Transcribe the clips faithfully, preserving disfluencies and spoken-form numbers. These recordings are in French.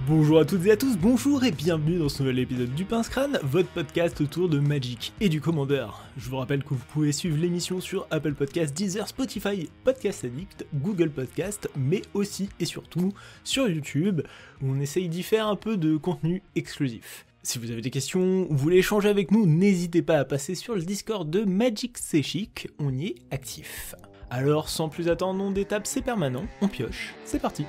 Bonjour à toutes et à tous, bonjour et bienvenue dans ce nouvel épisode du Pince Crâne, votre podcast autour de Magic et du Commander. Je vous rappelle que vous pouvez suivre l'émission sur Apple Podcasts, Deezer, Spotify, Podcast Addict, Google Podcasts, mais aussi et surtout sur YouTube, où on essaye d'y faire un peu de contenu exclusif. Si vous avez des questions ou vous voulez échanger avec nous, n'hésitez pas à passer sur le Discord de Magic C'est Chic, on y est actif. Alors sans plus attendre, on détape, c'est permanent, on pioche, c'est parti.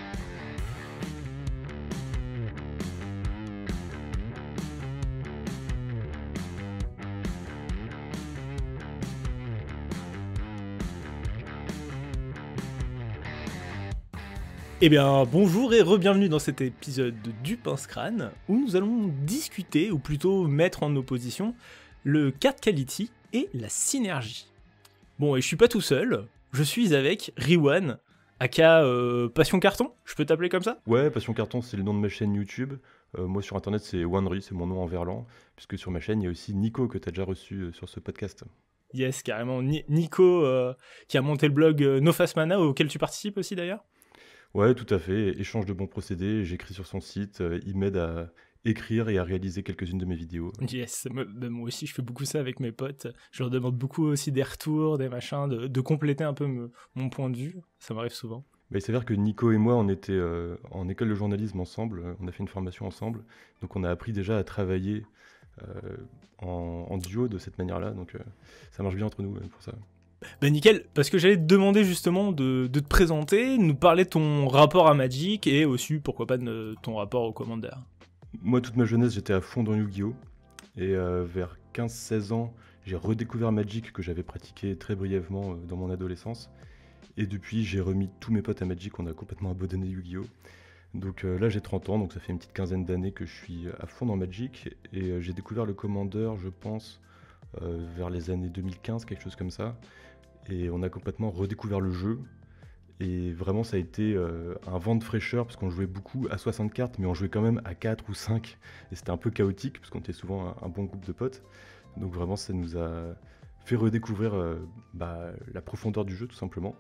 Eh bien, bonjour et re-bienvenue dans cet épisode du Pince Crâne, où nous allons discuter, ou plutôt mettre en opposition, le card quality et la synergie. Bon, et je suis pas tout seul, je suis avec Riwan, aka euh, Passion Carton, je peux t'appeler comme ça ? Ouais, Passion Carton, c'est le nom de ma chaîne YouTube. Euh, moi, sur Internet, c'est Wanry, c'est mon nom en verlan, puisque sur ma chaîne, il y a aussi Nico, que tu as déjà reçu euh, sur ce podcast. Yes, carrément, Ni- Nico, euh, qui a monté le blog euh, Nofast Mana, auquel tu participes aussi d'ailleurs ? Ouais, tout à fait. Échange de bons procédés. J'écris sur son site. euh, il m'aide à écrire et à réaliser quelques-unes de mes vidéos. Yes, moi, bah, moi aussi je fais beaucoup ça avec mes potes, je leur demande beaucoup aussi des retours, des machins, de, de compléter un peu me- mon point de vue, ça m'arrive souvent. Bah, il s'avère que Nico et moi, on était euh, en école de journalisme ensemble. euh, On a fait une formation ensemble. Donc, on a appris déjà à travailler euh, en, en duo de cette manière-là. Donc, euh, ça marche bien entre nous euh, pour ça. Bah nickel, parce que j'allais te demander justement de, de te présenter, nous parler de ton rapport à Magic et aussi pourquoi pas de ton rapport au Commander. Moi, toute ma jeunesse, j'étais à fond dans Yu-Gi-Oh! Et euh, vers quinze seize ans, j'ai redécouvert Magic que j'avais pratiqué très brièvement euh, dans mon adolescence. Et depuis, j'ai remis tous mes potes à Magic, on a complètement abandonné Yu-Gi-Oh! Donc euh, là, j'ai trente ans, donc ça fait une petite quinzaine d'années que je suis à fond dans Magic. Et euh, j'ai découvert le Commander, je pense, euh, vers les années deux mille quinze, quelque chose comme ça. Et on a complètement redécouvert le jeu. Et vraiment, ça a été euh, un vent de fraîcheur, parce qu'on jouait beaucoup à soixante cartes, mais on jouait quand même à quatre ou cinq. Et c'était un peu chaotique, parce qu'on était souvent un, un bon groupe de potes. Donc vraiment, ça nous a fait redécouvrir euh, bah, la profondeur du jeu, tout simplement.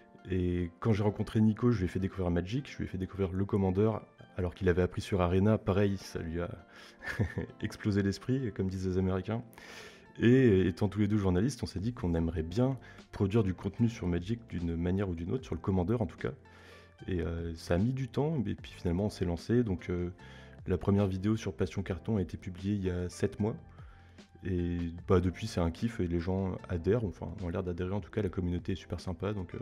Et quand j'ai rencontré Nico, je lui ai fait découvrir Magic, je lui ai fait découvrir le Commander, alors qu'il avait appris sur Arena. Pareil, ça lui a explosé l'esprit, comme disent les Américains. Et étant tous les deux journalistes, on s'est dit qu'on aimerait bien produire du contenu sur Magic d'une manière ou d'une autre, sur le Commander en tout cas. Et euh, ça a mis du temps, et puis finalement on s'est lancé. Donc euh, la première vidéo sur Passion Carton a été publiée il y a sept mois. Et bah, depuis c'est un kiff et les gens adhèrent, enfin ont l'air d'adhérer en tout cas, la communauté est super sympa. Donc, euh,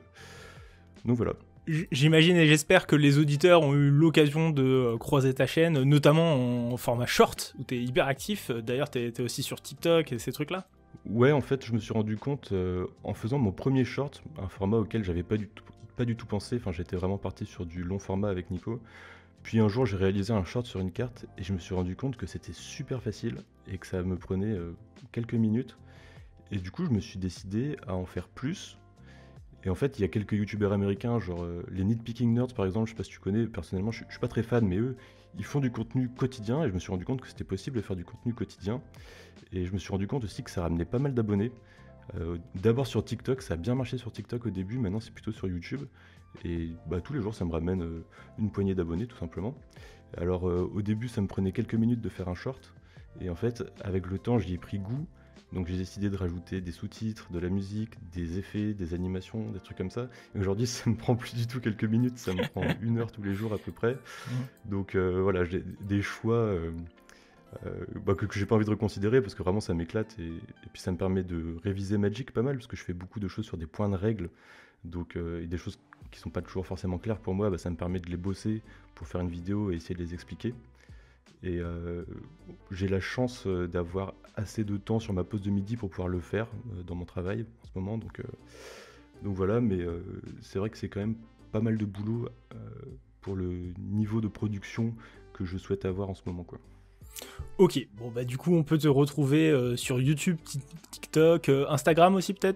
donc voilà. J- J'imagine et j'espère que les auditeurs ont eu l'occasion de euh, croiser ta chaîne, notamment en format short, où t'es hyper actif, d'ailleurs t'es, t'es aussi sur TikTok et ces trucs-là. Ouais, en fait, je me suis rendu compte euh, en faisant mon premier short, un format auquel j'avais pas du tout, pas du tout pensé. Enfin, j'étais vraiment parti sur du long format avec Nico. Puis un jour, j'ai réalisé un short sur une carte et je me suis rendu compte que c'était super facile et que ça me prenait euh, quelques minutes. Et du coup, je me suis décidé à en faire plus. Et en fait, il y a quelques youtubeurs américains, genre euh, les Nitpicking Nerds par exemple, je sais pas si tu connais, personnellement, je, suis- je suis pas très fan, mais eux, ils font du contenu quotidien et je me suis rendu compte que c'était possible de faire du contenu quotidien. Et je me suis rendu compte aussi que ça ramenait pas mal d'abonnés. Euh, D'abord sur TikTok, ça a bien marché sur TikTok au début, maintenant c'est plutôt sur YouTube. Et bah, tous les jours, ça me ramène euh, une poignée d'abonnés tout simplement. Alors euh, au début, ça me prenait quelques minutes de faire un short. Et en fait, avec le temps, j'y ai pris goût. Donc j'ai décidé de rajouter des sous-titres, de la musique, des effets, des animations, des trucs comme ça. Et aujourd'hui, ça me prend plus du tout quelques minutes, ça me prend une heure tous les jours à peu près. Donc euh, voilà, j'ai des choix euh, euh, bah, que, que j'ai pas envie de reconsidérer parce que vraiment ça m'éclate et, et puis ça me permet de réviser Magic pas mal parce que je fais beaucoup de choses sur des points de règles. Donc euh, et des choses qui sont pas toujours forcément claires pour moi, bah, ça me permet de les bosser pour faire une vidéo et essayer de les expliquer. Et euh, j'ai la chance euh, d'avoir assez de temps sur ma pause de midi pour pouvoir le faire euh, dans mon travail en ce moment. Donc, euh, donc voilà, mais euh, c'est vrai que c'est quand même pas mal de boulot euh, pour le niveau de production que je souhaite avoir en ce moment, quoi. Ok, bon bah du coup on peut te retrouver euh, sur YouTube, Ti- TikTok, euh, Instagram aussi peut-être ?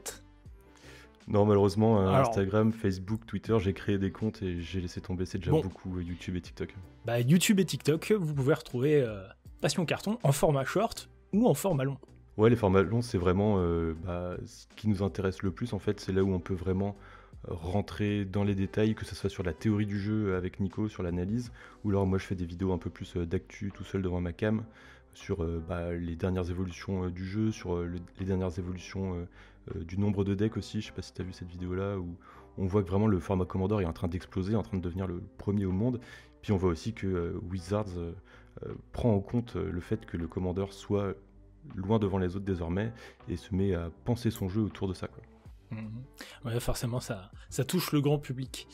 Non, malheureusement, euh, Alors- Instagram, Facebook, Twitter, j'ai créé des comptes et j'ai laissé tomber. C'est déjà Bon. beaucoup euh, YouTube et TikTok. Bah YouTube et TikTok, vous pouvez retrouver euh, Passion Carton en format short ou en format long. Ouais, les formats longs, c'est vraiment euh, bah, ce qui nous intéresse le plus en fait. C'est là où on peut vraiment rentrer dans les détails, que ce soit sur la théorie du jeu avec Nico, sur l'analyse, ou alors moi je fais des vidéos un peu plus euh, d'actu tout seul devant ma cam, sur euh, bah, les dernières évolutions euh, du jeu, sur euh, le- les dernières évolutions euh, euh, du nombre de decks aussi. Je sais pas si tu as vu cette vidéo-là, où on voit que vraiment le format Commandeur est en train d'exploser, en train de devenir le premier au monde. Puis on voit aussi que euh, Wizards euh, euh, prend en compte euh, le fait que le Commandeur soit loin devant les autres désormais, et se met à penser son jeu autour de ça, quoi. Mhm. Ouais, forcément, ça, ça touche le grand public.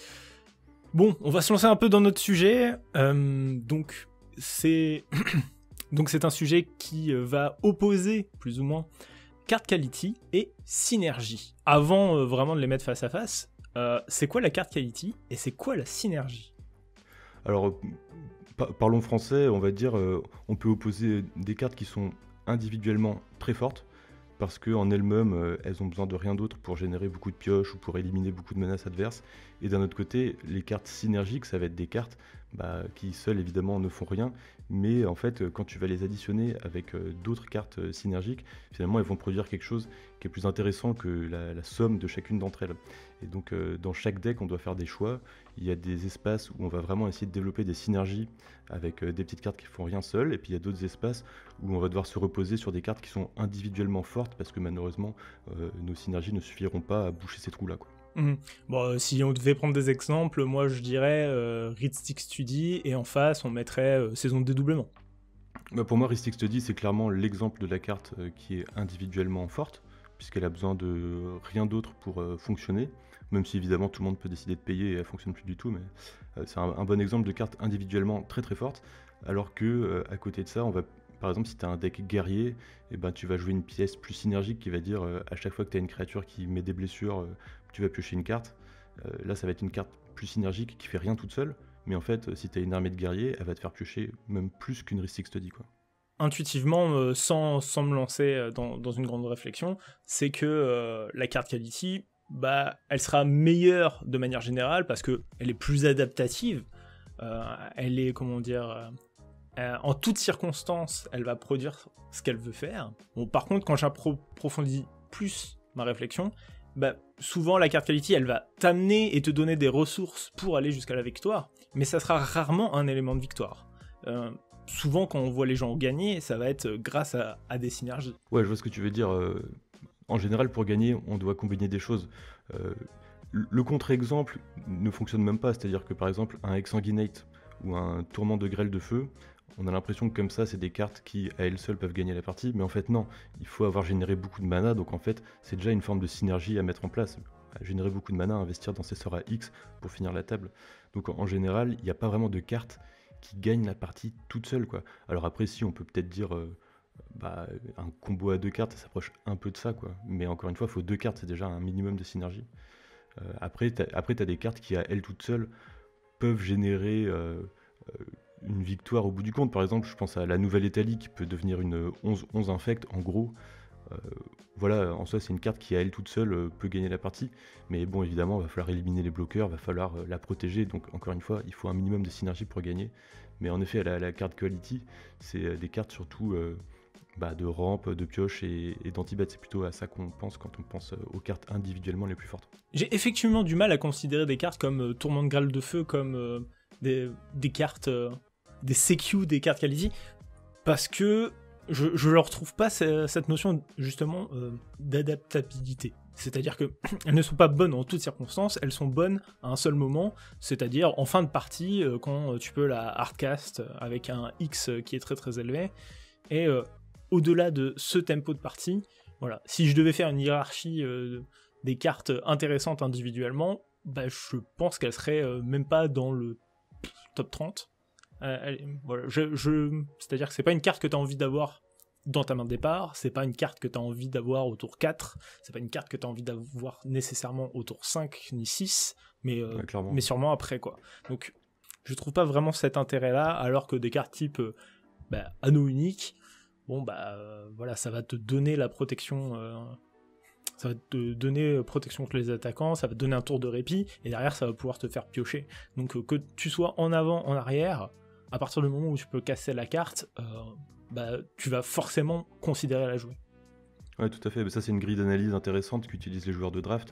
Bon, on va se lancer un peu dans notre sujet. Euh, donc, c'est... donc, c'est un sujet qui euh, va opposer, plus ou moins, card quality et synergie. Avant euh, vraiment de les mettre face à face, euh, c'est quoi la card quality et c'est quoi la synergie? Alors, euh, pa- parlons français, on va dire, euh, on peut opposer des cartes qui sont individuellement très fortes, parce qu'en elles-mêmes, euh, elles ont besoin de rien d'autre pour générer beaucoup de pioches ou pour éliminer beaucoup de menaces adverses. Et d'un autre côté, les cartes synergiques, ça va être des cartes bah, qui seules évidemment ne font rien, mais en fait, euh, quand tu vas les additionner avec euh, d'autres cartes euh, synergiques, finalement, elles vont produire quelque chose qui est plus intéressant que la, la somme de chacune d'entre elles. Et donc, euh, dans chaque deck, on doit faire des choix. Il y a des espaces où on va vraiment essayer de développer des synergies avec euh, des petites cartes qui font rien seules, et puis il y a d'autres espaces où on va devoir se reposer sur des cartes qui sont individuellement fortes, parce que malheureusement, euh, nos synergies ne suffiront pas à boucher ces trous-là, quoi. Mhm. Bon, euh, si on devait prendre des exemples, moi je dirais euh, Read Stick Study et en face on mettrait euh, Saison de dédoublement. Bah, pour moi, Ristic Study, c'est clairement l'exemple de la carte euh, qui est individuellement forte, puisqu'elle a besoin de rien d'autre pour euh, fonctionner, même si évidemment tout le monde peut décider de payer et elle fonctionne plus du tout, mais euh, c'est un, un bon exemple de carte individuellement très très forte, alors que euh, à côté de ça, on va, par exemple, si tu as un deck guerrier, eh ben, tu vas jouer une pièce plus synergique qui va dire euh, à chaque fois que tu as une créature qui met des blessures, euh, tu vas piocher une carte. Euh, là, ça va être une carte plus synergique qui fait rien toute seule. Mais en fait, si tu as une armée de guerriers, elle va te faire piocher même plus qu'une Ristic Study, quoi. Intuitivement, euh, sans, sans me lancer euh, dans, dans une grande réflexion, c'est que euh, la carte quality, bah, elle sera meilleure de manière générale parce qu'elle est plus adaptative, euh, elle est, comment dire, euh, euh, en toutes circonstances, elle va produire ce qu'elle veut faire. Bon, par contre, quand j'approfondis plus ma réflexion, bah, souvent la carte quality, elle va t'amener et te donner des ressources pour aller jusqu'à la victoire, mais ça sera rarement un élément de victoire. Euh, souvent quand on voit les gens gagner, ça va être grâce à, à des synergies. Ouais, je vois ce que tu veux dire. euh, En général, pour gagner, on doit combiner des choses. Euh, le contre-exemple ne fonctionne même pas, c'est-à-dire que par exemple, un Exsanguinate ou un Tourment de grêle de feu, on a l'impression que comme ça, c'est des cartes qui, à elles seules, peuvent gagner la partie, mais en fait, non. Il faut avoir généré beaucoup de mana, donc en fait, c'est déjà une forme de synergie à mettre en place. À générer beaucoup de mana, investir dans ses sorts à X pour finir la table. Donc en général, il n'y a pas vraiment de cartes qui gagnent la partie toute seule, quoi. Alors après, si, on peut peut-être dire... euh, bah, un combo à deux cartes, ça s'approche un peu de ça, quoi. Mais encore une fois, il faut deux cartes, c'est déjà un minimum de synergie. Euh, après, tu as des cartes qui, à elles toutes seules, peuvent générer euh, euh, une victoire au bout du compte. Par exemple, je pense à la Nouvelle Italie qui peut devenir une onze onze infect, en gros. Euh, voilà, en soi, c'est une carte qui, à elle toute seule, euh, peut gagner la partie. Mais bon, évidemment, il va falloir éliminer les bloqueurs, il va falloir euh, la protéger. Donc, encore une fois, il faut un minimum de synergie pour gagner. Mais en effet, la, la carte quality, c'est euh, des cartes surtout... Euh, bah, de rampe, de pioche et, et d'anti-bet. C'est plutôt à ça qu'on pense quand on pense aux cartes individuellement les plus fortes. J'ai effectivement du mal à considérer des cartes comme euh, Tourment de grêle de feu comme euh, des, des cartes, euh, des C Q, des cartes quality, parce que je, je leur trouve pas ce- cette notion justement euh, d'adaptabilité. C'est-à-dire qu'elles ne sont pas bonnes en toutes circonstances, elles sont bonnes à un seul moment, c'est-à-dire en fin de partie, euh, quand tu peux la hardcast avec un X qui est très très élevé, et euh, au-delà de ce tempo de partie, voilà, si je devais faire une hiérarchie euh, des cartes intéressantes individuellement, bah, je pense qu'elles seraient euh, même pas dans le top trente. Euh, elle- voilà, je, je- c'est-à-dire que c'est pas une carte que tu as envie d'avoir dans ta main de départ, c'est pas une carte que tu as envie d'avoir au tour quatre, c'est pas une carte que tu as envie d'avoir nécessairement au tour cinq ni six, mais, euh, Ouais, clairement. mais sûrement après, quoi. Donc je trouve pas vraiment cet intérêt-là, alors que des cartes type euh, bah, anneau unique, bon bah euh, voilà, ça va te donner la protection, euh, ça va te donner euh, protection contre les attaquants, ça va te donner un tour de répit, et derrière ça va pouvoir te faire piocher. Donc euh, que tu sois en avant, en arrière, à partir du moment où tu peux casser la carte, euh, bah tu vas forcément considérer la jouer. Ouais, tout à fait. Mais ça, c'est une grille d'analyse intéressante qu'utilisent les joueurs de draft.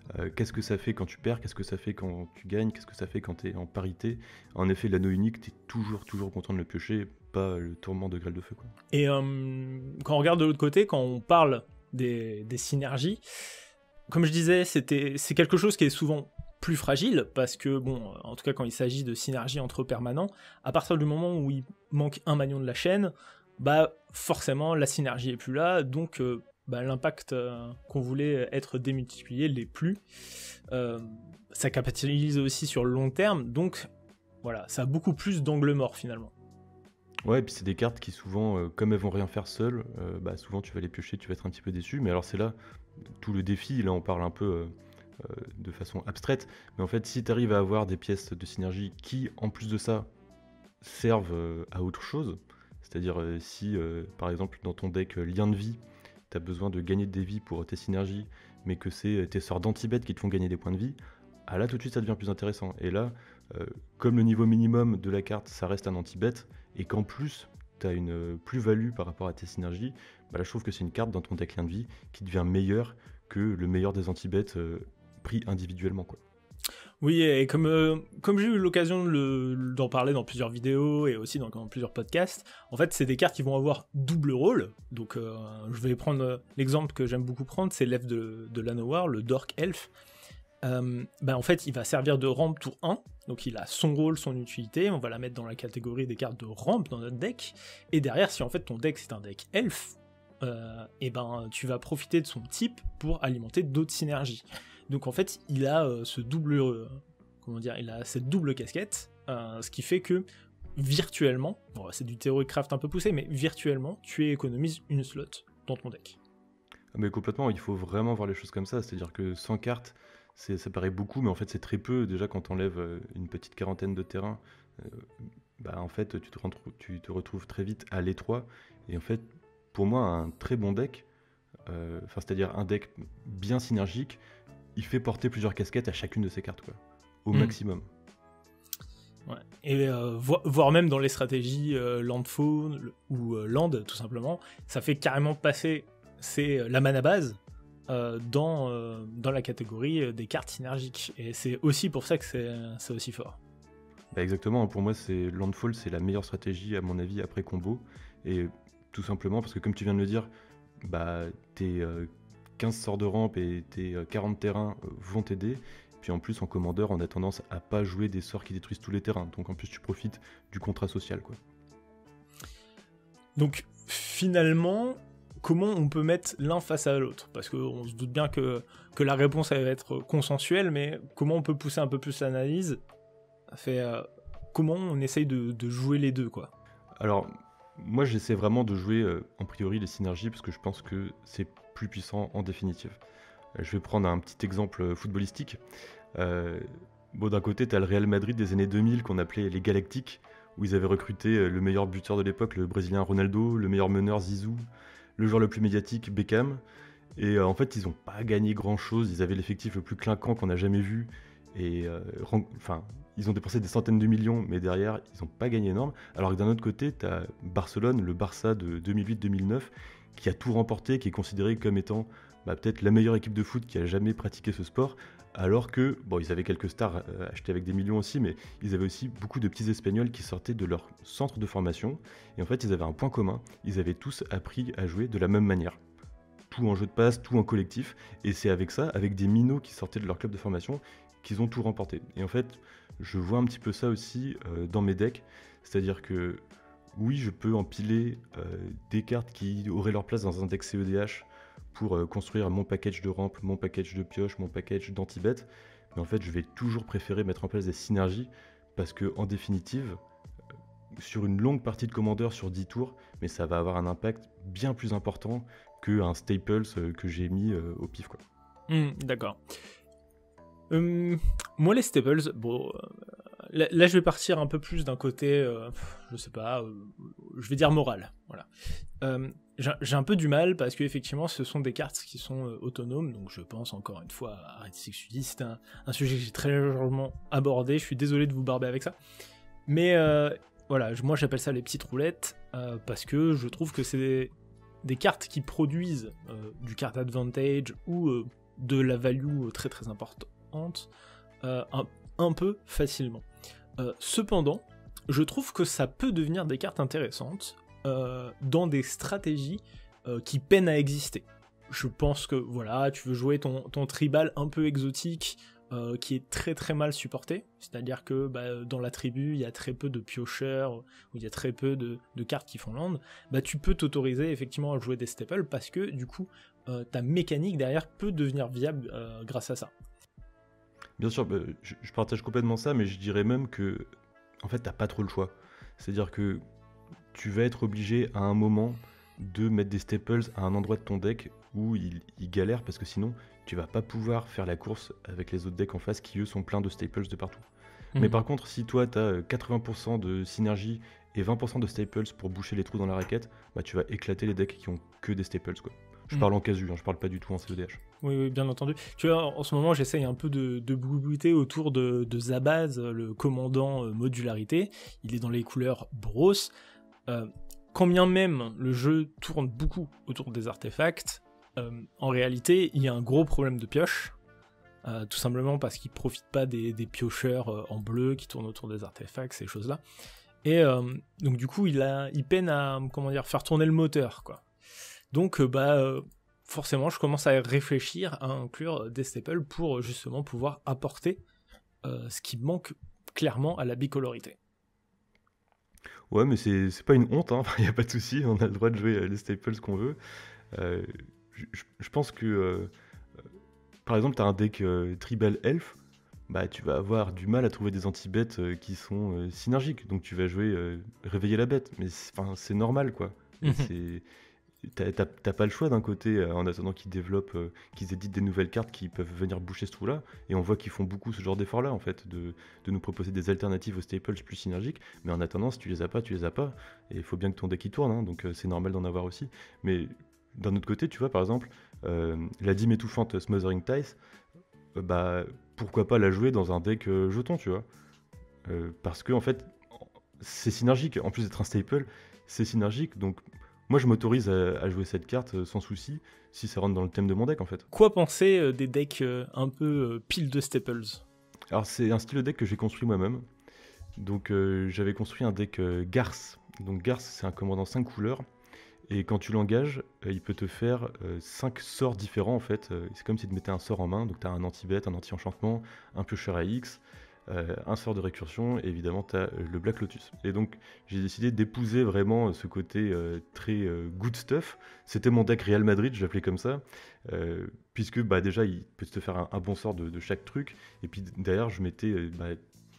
Euh, qu'est-ce que ça fait quand tu perds, qu'est-ce que ça fait quand tu gagnes, qu'est-ce que ça fait quand tu es en parité. En effet, l'anneau unique, tu es toujours, toujours content de le piocher, pas le tourment de grêle de feu, quoi. Et euh, quand on regarde de l'autre côté, quand on parle des, des synergies, comme je disais, c'était, c'est quelque chose qui est souvent plus fragile, parce que, bon, en tout cas quand il s'agit de synergie entre permanents, à partir du moment où il manque un maillon de la chaîne, bah forcément la synergie est plus là, donc euh, bah, l'impact euh, qu'on voulait être démultiplié l'est plus. Euh, ça capitalise aussi sur le long terme, donc voilà, ça a beaucoup plus d'angle mort finalement. Ouais, et puis c'est des cartes qui souvent, euh, comme elles vont rien faire seules, euh, bah souvent tu vas les piocher, tu vas être un petit peu déçu. Mais alors c'est là tout le défi, là on parle un peu euh, euh, de façon abstraite, mais en fait si tu arrives à avoir des pièces de synergie qui, en plus de ça, servent euh, à autre chose, c'est-à-dire euh, si euh, par exemple dans ton deck euh, lien de vie, tu as besoin de gagner des vies pour tes synergies, mais que c'est euh, tes sorts d'anti-bet qui te font gagner des points de vie, ah là tout de suite ça devient plus intéressant. Et là, euh, comme le niveau minimum de la carte ça reste un anti-bet, et qu'en plus tu as une euh, plus-value par rapport à tes synergies, bah là je trouve que c'est une carte dans ton deck lien de vie qui devient meilleure que le meilleur des anti-bets euh, pris individuellement, quoi. Oui, et comme, euh, comme j'ai eu l'occasion de le- d'en parler dans plusieurs vidéos et aussi dans, dans plusieurs podcasts, en fait, c'est des cartes qui vont avoir double rôle. Donc, euh, je vais prendre euh, l'exemple que j'aime beaucoup prendre, c'est l'elfe de, de Llanowar, le Dork Elf. Euh, ben, en fait, il va servir de rampe tour un, donc il a son rôle, son utilité, on va la mettre dans la catégorie des cartes de rampe dans notre deck. Et derrière, si en fait ton deck c'est un deck elfe, euh, et ben tu vas profiter de son type pour alimenter d'autres synergies. Donc en fait, il a euh, ce double, euh, comment dire, il a cette double casquette, euh, ce qui fait que virtuellement, bon, c'est du Theorycraft un peu poussé, mais virtuellement, tu économises une slot dans ton deck. Ah, mais complètement, il faut vraiment voir les choses comme ça, c'est-à-dire que cent cartes, c'est, ça paraît beaucoup, mais en fait c'est très peu. Déjà quand on enlève euh, une petite quarantaine de terrains, euh, bah en fait tu te, retrou- tu te retrouves très vite à l'étroit. Et en fait, pour moi, un très bon deck, euh, enfin c'est-à-dire un deck bien synergique, il fait porter plusieurs casquettes à chacune de ces cartes, quoi, au Mm. maximum. Ouais. Et euh, vo- voire même dans les stratégies euh, landfall ou euh, land, tout simplement, ça fait carrément passer c'est la mana base euh, dans, euh, dans la catégorie euh, des cartes synergiques. Et c'est aussi pour ça que c'est, c'est aussi fort. Bah exactement, pour moi c'est Landfall, c'est la meilleure stratégie à mon avis après combo. Et tout simplement parce que comme tu viens de le dire, bah tes euh, quinze sorts de rampe et tes euh, quarante terrains euh, vont t'aider. Puis en plus en commandeur on a tendance à pas jouer des sorts qui détruisent tous les terrains. Donc en plus tu profites du contrat social, quoi. Donc finalement, comment on peut mettre l'un face à l'autre? Parce qu'on se doute bien que, que la réponse elle va être consensuelle, mais comment on peut pousser un peu plus l'analyse? Ça fait, euh, comment on essaye de, de jouer les deux, quoi. Alors moi j'essaie vraiment de jouer euh, en priori les synergies parce que je pense que c'est plus puissant en définitive. Euh, Je vais prendre un petit exemple euh, footballistique. Euh, bon, d'un côté, tu as le Real Madrid des années deux mille qu'on appelait les Galactiques, où ils avaient recruté euh, le meilleur buteur de l'époque, le Brésilien Ronaldo, le meilleur meneur Zizou, le joueur le plus médiatique Beckham. Et euh, en fait, ils n'ont pas gagné grand-chose. Ils avaient l'effectif le plus clinquant qu'on a jamais vu. Et euh, ren- enfin, ils ont dépensé des centaines de millions, mais derrière, ils n'ont pas gagné énorme. Alors que d'un autre côté, tu as Barcelone, le Barça de deux mille huit deux mille neuf, qui a tout remporté, qui est considéré comme étant bah, peut-être la meilleure équipe de foot qui a jamais pratiqué ce sport. Alors que, bon, ils avaient quelques stars euh, achetées avec des millions aussi, mais ils avaient aussi beaucoup de petits Espagnols qui sortaient de leur centre de formation. Et en fait, ils avaient un point commun, ils avaient tous appris à jouer de la même manière. Tout en jeu de passe, tout en collectif. Et c'est avec ça, avec des minots qui sortaient de leur club de formation, qu'ils ont tout remporté. Et en fait, je vois un petit peu ça aussi euh, dans mes decks. C'est-à-dire que, oui, je peux empiler euh, des cartes qui auraient leur place dans un deck C E D H pour euh, construire mon package de rampe, mon package de pioche, mon package d'anti-bet. Mais en fait, je vais toujours préférer mettre en place des synergies parce que, en définitive, euh, sur une longue partie de commandeur sur dix tours, mais ça va avoir un impact bien plus important qu'un Staples euh, que j'ai mis euh, au pif, quoi. Hmm, d'accord. Hum, moi, les staples, bon, euh, là, là, je vais partir un peu plus d'un côté, euh, je sais pas, euh, je vais dire moral, voilà. Euh, j'ai j'ai un peu du mal parce que effectivement, ce sont des cartes qui sont euh, autonomes, donc je pense encore une fois, arrêtez ce que je dis, c'est un, un sujet que j'ai très légèrement abordé. Je suis désolé de vous barber avec ça, mais euh, voilà, je- moi j'appelle ça les petites roulettes euh, parce que je trouve que c'est des, des cartes qui produisent euh, du card advantage ou euh, de la value très très importante euh, un, un peu facilement. Euh, cependant, je trouve que ça peut devenir des cartes intéressantes euh, dans des stratégies euh, qui peinent à exister. Je pense que voilà, tu veux jouer ton, ton tribal un peu exotique euh, qui est très très mal supporté, c'est-à-dire que bah, dans la tribu il y a très peu de piocheurs, ou il y a très peu de, de cartes qui font land, bah, tu peux t'autoriser effectivement à jouer des staples parce que du coup euh, ta mécanique derrière peut devenir viable euh, grâce à ça. Bien sûr, bah, je, je partage complètement ça, mais je dirais même que en fait t'as pas trop le choix. C'est-à-dire que tu vas être obligé à un moment de mettre des staples à un endroit de ton deck où il, il galère parce que sinon tu vas pas pouvoir faire la course avec les autres decks en face qui eux sont pleins de staples de partout. Mmh. Mais par contre, si toi tu as quatre-vingts pour cent de synergie et vingt pour cent de staples pour boucher les trous dans la raquette, bah tu vas éclater les decks qui ont que des staples quoi. Je mmh. parle en casu, hein, je parle pas du tout en C E D H. Oui, oui, bien entendu. Tu vois, en ce moment, j'essaye un peu de, de boubouter autour de, de Zabaz, le commandant euh, modularité. Il est dans les couleurs Boros. Euh, quand bien même le jeu tourne beaucoup autour des artefacts, euh, en réalité, il y a un gros problème de pioche. Euh, tout simplement parce qu'il profite pas des, des piocheurs euh, en bleu qui tournent autour des artefacts, ces choses-là. Et euh, donc du coup, il, a, il peine à comment dire, faire tourner le moteur, quoi. Donc, euh, bah... Euh, forcément, je commence à réfléchir à inclure des staples pour justement pouvoir apporter euh, ce qui manque clairement à la bicolorité. Ouais, mais c'est, c'est pas une honte, hein. Il n'y a pas de souci, on a le droit de jouer les staples qu'on veut. Euh, je, je pense que, euh, par exemple, tu as un deck euh, Tribal Elf, bah, tu vas avoir du mal à trouver des anti-bêtes euh, qui sont euh, synergiques. Donc tu vas jouer euh, Réveiller la bête, mais c'est, c'est normal, quoi. Mm-hmm. C'est... T'as, t'as, t'as pas le choix d'un côté euh, en attendant qu'ils développent, euh, qu'ils éditent des nouvelles cartes qui peuvent venir boucher ce trou-là, et on voit qu'ils font beaucoup ce genre d'effort-là en fait, de, de nous proposer des alternatives aux staples plus synergiques, mais en attendant, si tu les as pas, tu les as pas, et il faut bien que ton deck y tourne, hein, donc euh, c'est normal d'en avoir aussi. Mais d'un autre côté, tu vois, par exemple, euh, la dîme étouffante Smothering Ties, euh, bah pourquoi pas la jouer dans un deck euh, jeton, tu vois, euh, parce que en fait, c'est synergique, en plus d'être un staple, c'est synergique, donc moi, je m'autorise à, à jouer cette carte sans souci, si ça rentre dans le thème de mon deck, en fait. Quoi penser euh, des decks euh, un peu euh, pile de staples ? Alors, c'est un style de deck que j'ai construit moi-même. Donc, euh, j'avais construit un deck euh, Garth. Donc, Garth, c'est un commandant cinq couleurs. Et quand tu l'engages, euh, il peut te faire euh, cinq sorts différents, en fait. Euh, c'est comme si tu mettais un sort en main. Donc, tu as un anti-bête, un anti-enchantement, un piocheur à X, Euh, un sort de récursion, et évidemment tu as le Black Lotus. Et donc j'ai décidé d'épouser vraiment ce côté euh, très euh, good stuff. C'était mon deck Real Madrid, je l'appelais comme ça, euh, puisque bah, déjà il peut te faire un, un bon sort de, de chaque truc, et puis derrière je mettais euh, bah,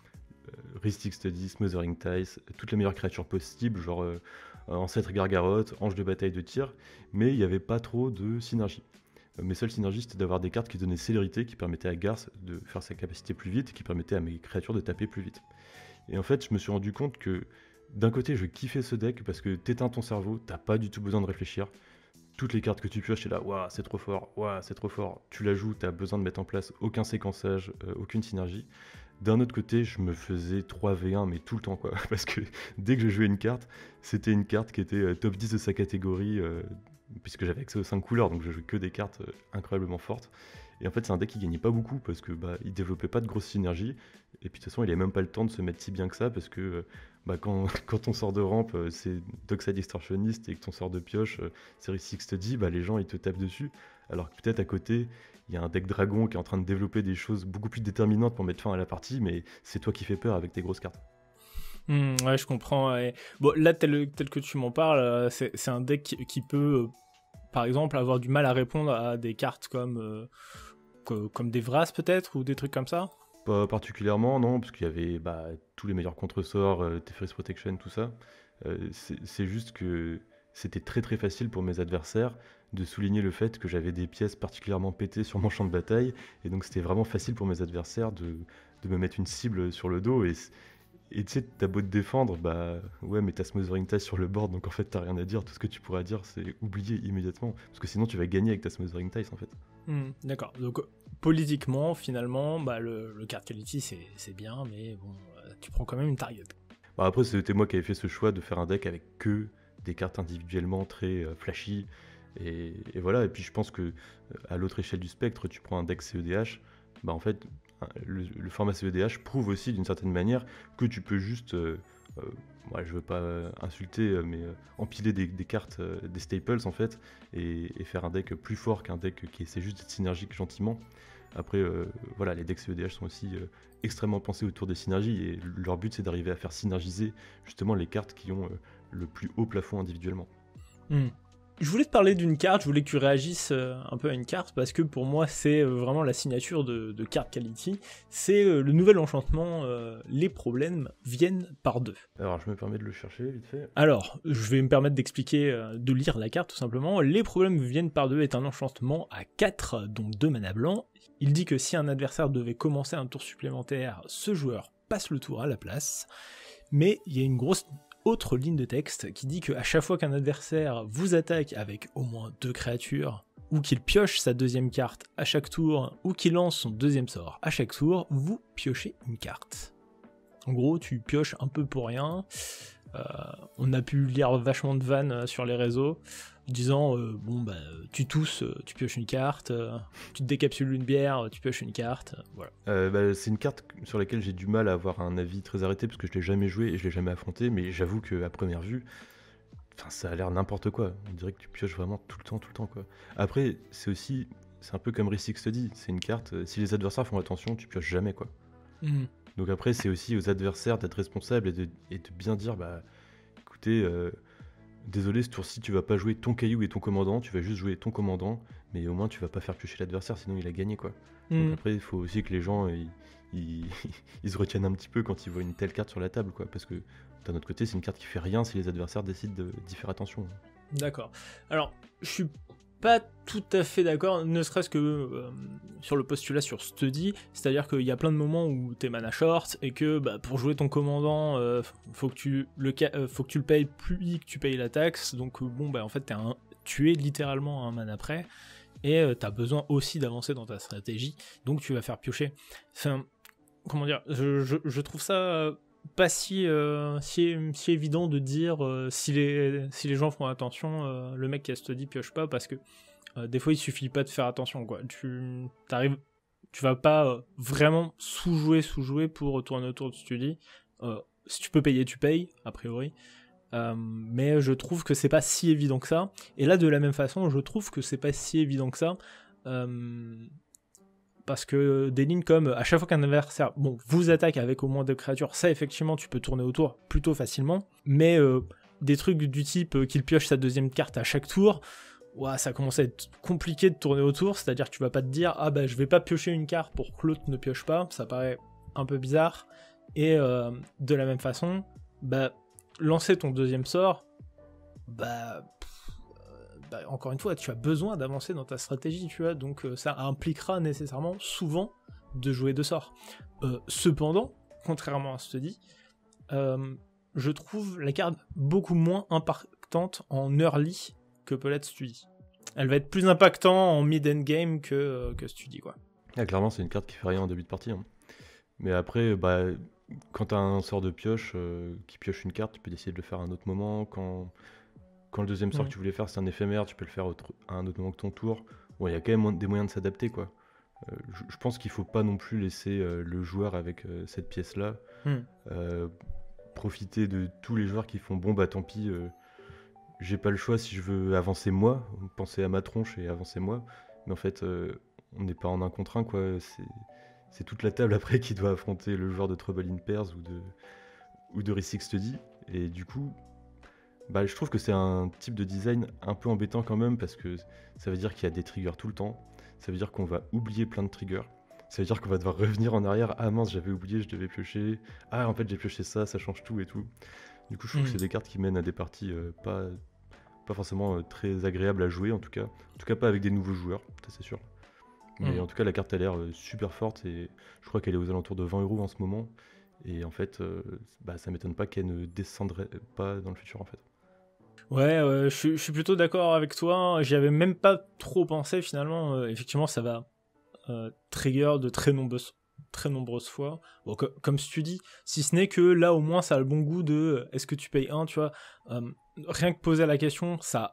Rhystic Study, Smothering Ties, toutes les meilleures créatures possibles, genre euh, Ancêtre Gargaroth, Ange de bataille de tir, mais il n'y avait pas trop de synergie. Mes seules synergies, c'était d'avoir des cartes qui donnaient célérité, qui permettaient à Garth de faire sa capacité plus vite, et qui permettaient à mes créatures de taper plus vite. Et en fait, je me suis rendu compte que, d'un côté, je kiffais ce deck, parce que t'éteins ton cerveau, t'as pas du tout besoin de réfléchir. Toutes les cartes que tu pioches, t'es là, waouh, c'est trop fort, waouh, c'est trop fort. Tu la joues, t'as besoin de mettre en place aucun séquençage, euh, aucune synergie. D'un autre côté, je me faisais trois v un, mais tout le temps, quoi. Parce que dès que je jouais une carte, c'était une carte qui était euh, top dix de sa catégorie, euh, puisque j'avais accès aux cinq couleurs, donc je jouais que des cartes euh, incroyablement fortes. Et en fait, c'est un deck qui gagnait pas beaucoup, parce que bah, il développait pas de grosse synergie. Et puis de toute façon, il avait même pas le temps de se mettre si bien que ça, parce que euh, bah, quand, quand ton sort de rampe, euh, c'est Dockside Extortionist, et que ton sort de pioche, euh, c'est Rhystic Study, bah, les gens, ils te tapent dessus. Alors que peut-être à côté, il y a un deck dragon qui est en train de développer des choses beaucoup plus déterminantes pour mettre fin à la partie, mais c'est toi qui fais peur avec tes grosses cartes. Mmh, ouais, je comprends. Ouais. Bon, là, tel, tel que tu m'en parles, c'est, c'est un deck qui, qui peut, euh, par exemple, avoir du mal à répondre à des cartes comme, euh, que, comme des Vras, peut-être, ou des trucs comme ça. Pas particulièrement, non, parce qu'il y avait bah, tous les meilleurs contre-sorts, euh, Teferi's Protection, tout ça. Euh, c'est, c'est juste que c'était très très facile pour mes adversaires de souligner le fait que j'avais des pièces particulièrement pétées sur mon champ de bataille, et donc c'était vraiment facile pour mes adversaires de, de me mettre une cible sur le dos, et, et tu sais, t'as beau te défendre, bah ouais, mais t'as Smothering Ties sur le board, donc en fait t'as rien à dire, tout ce que tu pourras dire c'est oublier immédiatement, parce que sinon tu vas gagner avec ta Smothering Ties en fait. Mmh, d'accord, donc politiquement, finalement, bah, le, le card quality c'est, c'est bien, mais bon, euh, tu prends quand même une target. Bah après c'était moi qui avais fait ce choix de faire un deck avec que des cartes individuellement très euh, flashy, Et, et voilà, et puis je pense que euh, à l'autre échelle du spectre, tu prends un deck C E D H, bah en fait, un- le, le format C E D H prouve aussi d'une certaine manière que tu peux juste, euh, euh, ouais, je veux pas euh, insulter, euh, mais euh, empiler des, des cartes, euh, des staples en fait, et, et faire un deck plus fort qu'un deck qui essaie juste d'être synergique gentiment. Après, euh, voilà, les decks C E D H sont aussi euh, extrêmement pensés autour des synergies, et leur but c'est d'arriver à faire synergiser justement les cartes qui ont euh, le plus haut plafond individuellement. Hmm. Je voulais te parler d'une carte, je voulais que tu réagisses euh, un peu à une carte, parce que pour moi c'est euh, vraiment la signature de, de Card Quality, c'est euh, le nouvel enchantement, euh, les problèmes viennent par deux. Alors je me permets de le chercher vite fait. Alors, je vais me permettre d'expliquer, euh, de lire la carte tout simplement. Les problèmes viennent par deux est un enchantement à quatre, dont deux mana blancs. Il dit que si un adversaire devait commencer un tour supplémentaire, ce joueur passe le tour à la place. Mais il y a une grosse autre ligne de texte qui dit qu'à chaque fois qu'un adversaire vous attaque avec au moins deux créatures, ou qu'il pioche sa deuxième carte à chaque tour, ou qu'il lance son deuxième sort à chaque tour, vous piochez une carte. En gros, tu pioches un peu pour rien. Euh, on a pu lire vachement de vannes sur les réseaux, disant euh, bon bah tu tousses, euh, tu pioches une carte, euh, tu te décapsules une bière, tu pioches une carte, euh, voilà. Euh, bah, c'est une carte sur laquelle j'ai du mal à avoir un avis très arrêté parce que je l'ai jamais joué et je l'ai jamais affronté, mais j'avoue qu'à première vue, ça a l'air n'importe quoi. On dirait que tu pioches vraiment tout le temps, tout le temps quoi. Après, c'est aussi, c'est un peu comme Rissix te dit, c'est une carte, euh, si les adversaires font attention, tu pioches jamais quoi. Mm. Donc après, c'est aussi aux adversaires d'être responsables et de, et de bien dire, bah écoutez, euh, désolé, ce tour-ci, tu vas pas jouer ton caillou et ton commandant, tu vas juste jouer ton commandant, mais au moins tu vas pas faire piocher l'adversaire, sinon il a gagné quoi. Mm. Donc après, il faut aussi que les gens ils, ils, ils se retiennent un petit peu quand ils voient une telle carte sur la table quoi, parce que d'un autre côté, c'est une carte qui fait rien si les adversaires décident de- d'y faire attention. D'accord. Alors, je suis pas tout à fait d'accord, ne serait-ce que euh, sur le postulat sur Study, c'est-à-dire qu'il y a plein de moments où t'es mana short et que bah, pour jouer ton commandant, euh, faut, que tu le ca- euh, faut que tu le payes plus que tu payes la taxe, donc euh, bon bah en fait t'es un, tu es littéralement un mana près et euh, t'as besoin aussi d'avancer dans ta stratégie, donc tu vas faire piocher. Enfin, comment dire, je, je, je trouve ça euh, pas si, euh, si, si évident de dire euh, si, les, si les gens font attention, euh, le mec qui a Study pioche pas, parce que euh, des fois il suffit pas de faire attention quoi. Tu t'arrives, tu vas pas euh, vraiment sous-jouer, sous-jouer pour tourner autour de Study. Euh, si tu peux payer, tu payes, a priori. Euh, mais je trouve que c'est pas si évident que ça. Et là, de la même façon, je trouve que c'est pas si évident que ça. Euh, parce que des lignes comme à chaque fois qu'un adversaire bon, vous attaque avec au moins deux créatures, ça effectivement tu peux tourner autour plutôt facilement, mais euh, des trucs du type euh, qu'il pioche sa deuxième carte à chaque tour, ouais, ça commence à être compliqué de tourner autour, c'est-à-dire que tu vas pas te dire ah bah je vais pas piocher une carte pour que l'autre ne pioche pas, ça paraît un peu bizarre, et euh, de la même façon, bah lancer ton deuxième sort, bah Bah, encore une fois, tu as besoin d'avancer dans ta stratégie, tu vois, donc euh, ça impliquera nécessairement souvent de jouer deux sorts. Euh, cependant, contrairement à ce que tu dis, euh, je trouve la carte beaucoup moins impactante en early que peut l'être Study. Elle va être plus impactante en mid-end game que, euh, que Study, quoi. Ah, clairement, c'est une carte qui fait rien en début de partie. Hein. Mais après, bah, quand t'as un sort de pioche euh, qui pioche une carte, tu peux décider de le faire à un autre moment. Quand, quand le deuxième sort Mm. que tu voulais faire, c'est un éphémère, tu peux le faire autre- à un autre moment que ton tour. Bon, il y a quand même des moyens de s'adapter, quoi. Euh, je, je pense qu'il faut pas non plus laisser euh, le joueur avec euh, cette pièce-là Mm. euh, profiter de tous les joueurs qui font bon, bah tant pis, euh, j'ai pas le choix si je veux avancer moi, penser à ma tronche et avancer moi. Mais en fait, euh, on n'est pas en un contre un, quoi. C'est, c'est toute la table après qui doit affronter le joueur de Trouble in Pairs ou de, ou de Rissix Study. Et du coup, bah, je trouve que c'est un type de design un peu embêtant quand même parce que ça veut dire qu'il y a des triggers tout le temps. Ça veut dire qu'on va oublier plein de triggers. Ça veut dire qu'on va devoir revenir en arrière. Ah mince, j'avais oublié, je devais piocher. Ah, en fait, j'ai pioché ça, ça change tout et tout. Du coup, je trouve Mm. que c'est des cartes qui mènent à des parties euh, pas, pas forcément euh, très agréables à jouer, en tout cas. En tout cas, pas avec des nouveaux joueurs, ça c'est sûr. Mais Mm. en tout cas, la carte a l'air euh, super forte et je crois qu'elle est aux alentours de vingt euros en ce moment. Et en fait, euh, bah, ça m'étonne pas qu'elle ne descendrait pas dans le futur, en fait. Ouais, ouais, je suis- je suis plutôt d'accord avec toi. J'y avais même pas trop pensé finalement. Euh, effectivement, ça va euh, trigger de très nombreuses, très nombreuses fois. Bon, co- comme tu dis, si ce n'est que là au moins ça a le bon goût de euh, est-ce que tu payes un, tu vois. Euh, rien que poser la question, ça